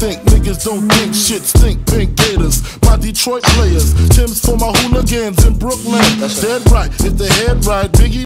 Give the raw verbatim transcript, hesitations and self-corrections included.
think niggas don't think shit stink. Pink Gators, my Detroit players. Tim's for my hooligans in Brooklyn. Dead right, if the head right, Biggie.